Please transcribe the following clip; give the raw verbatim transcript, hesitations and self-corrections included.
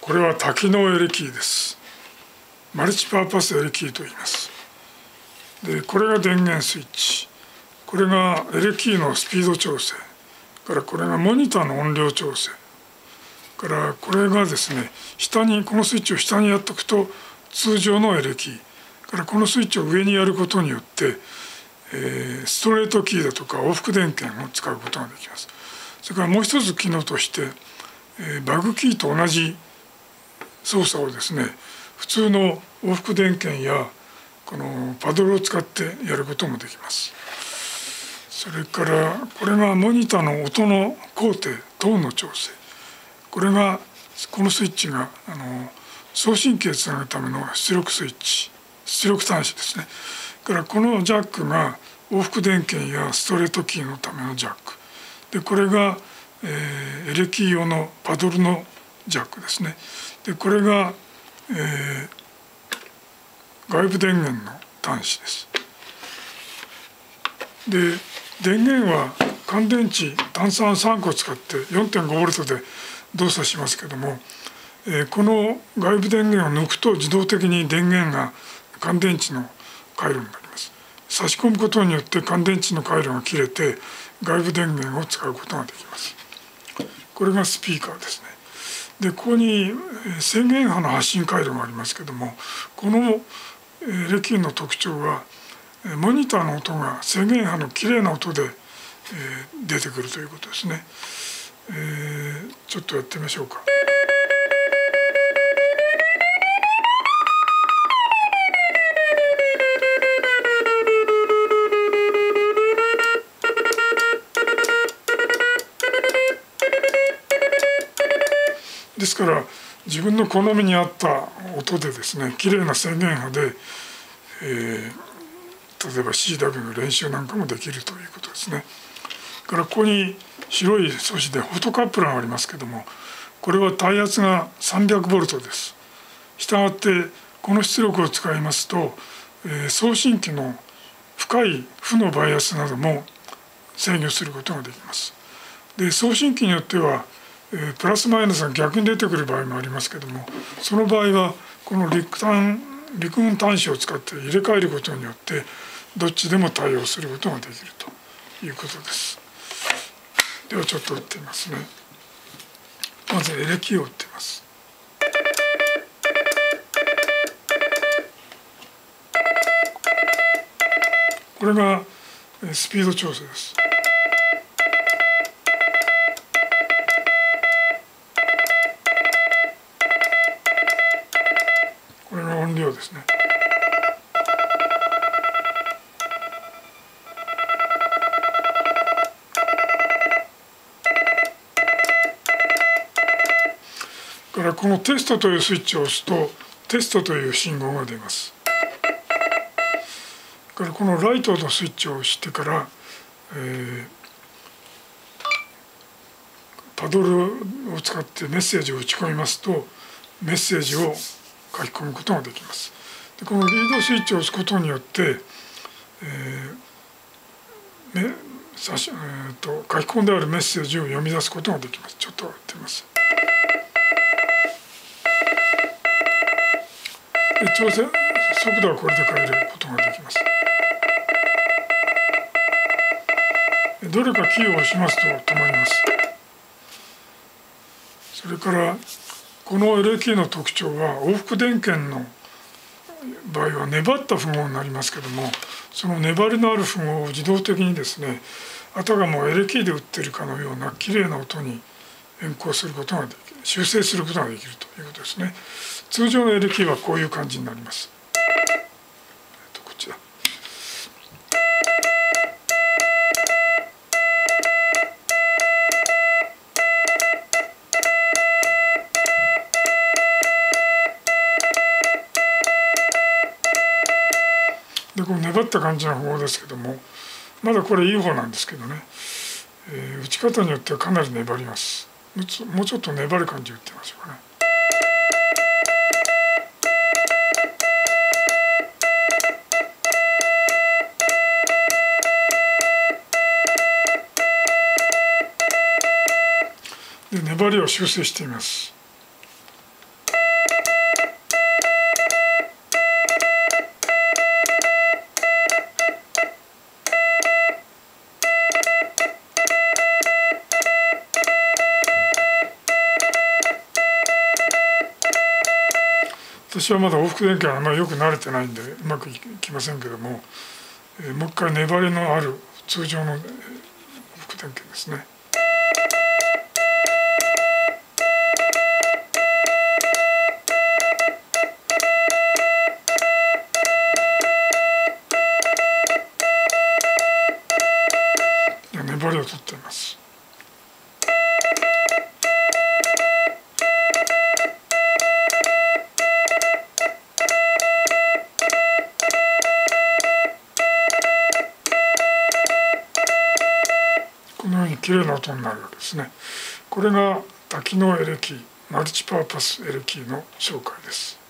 これは多機能エレキーです。マルチパーパスエレキーと言います。で、これが電源スイッチ、これがエレキーのスピード調整から、これがモニターの音量調整からこれがですね、下にこのスイッチを下にやっておくと通常のエレキーからこのスイッチを上にやることによって、えー、ストレートキーだとか往復電源を使うことができます。それからもう一つ機能として、えー、バグキーと同じ操作をですね、普通の往復電源やこのパドルを使ってやることもできます。それからこれがモニターの音の高低トーンの調整、これがこのスイッチがあの送信機へつなぐための出力スイッチ、出力端子ですね。からこのジャックが往復電源やストレートキーのためのジャックで、これが、えー、エレキー用のパドルのジャックですね。でこれが、えー、外部電源の端子です。で電源は乾電池単三さんこ使って よんてんごボルト で動作しますけども、えー、この外部電源を抜くと自動的に電源が乾電池の回路になります。差し込むことによって乾電池の回路が切れて外部電源を使うことができます。これがスピーカーですね。でここに制限波の発信回路がありますけども、このエレキーの特徴はモニターの音が制限波のきれいな音で出てくるということですね。えー、ちょっとやってみましょうか。ですから自分の好みに合った音でですね、きれいな制限波で、えー、例えば シーダブリュー の練習なんかもできるということですね。からここに白い素子でフォトカップラーがありますけども、これは耐圧が さんびゃくボルト です。したがってこの出力を使いますと、えー、送信機の深い負のバイアスなども制御することができます。で送信機によってはプラスマイナスが逆に出てくる場合もありますけども、その場合はこの陸端陸運端子を使って入れ替えることによってどっちでも対応することができるということです。ではちょっと打ってみますね。まずエレキを打ってみます。これがスピード調整です。これが音量ですね。からこのテストというスイッチを押すとテストという信号が出ます。からこのライトのスイッチを押してから、えー、パドルを使ってメッセージを打ち込みますとメッセージを書き込むことができます。でこのリードスイッチを押すことによって、えーねさしえー、と書き込んであるメッセージを読み出すことができます。ちょっとやってみます。で調整速度はこれで変えることができます。どれかキーを押しますと止まります。それからこのエレキーの特徴は往復電源の場合は粘った符号になりますけども、その粘りのある符号を自動的にですね、あたかもエレキーで打っているかのようなきれいな音に変更することができる、修正することができるということですね。通常のエレキーはこういう感じになります。こっちだ。でこの粘った感じの符号ですけども、まだこれいい方なんですけどね、えー、打ち方によってはかなり粘ります。もうちょっと粘る感じで打ってみましょうかね。で粘りを修正してみます。 私はまだ往復電源はあまりよく慣れてないんでうまくいきませんけども、えー、もう一回粘りのある通常の往復電源ですね。粘りを取っています。このように綺麗な音になるわけですね。これが多機能エレキー、マルチパーパスエレキーの紹介です。